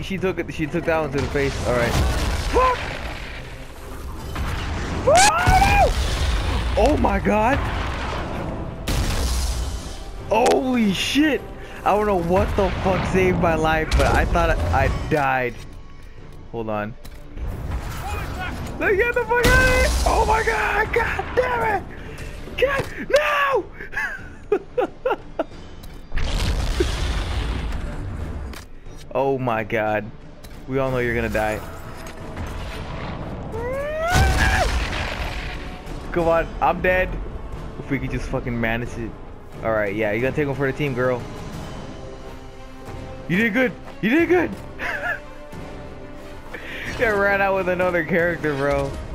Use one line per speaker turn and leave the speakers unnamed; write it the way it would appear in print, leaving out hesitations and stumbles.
she took it. She took that one to the face. All right. Fuck! Oh my god! Holy shit! I don't know what the fuck saved my life, but I thought I died. Hold on. Let's get the fuck out of here! Oh my god! God damn it! God, no! Oh my god. We all know you're gonna die. Come on, I'm dead. If we could just fucking manage it. Alright, yeah, you're gonna take one for the team, girl. You did good. You did good. Yeah, ran out with another character, bro.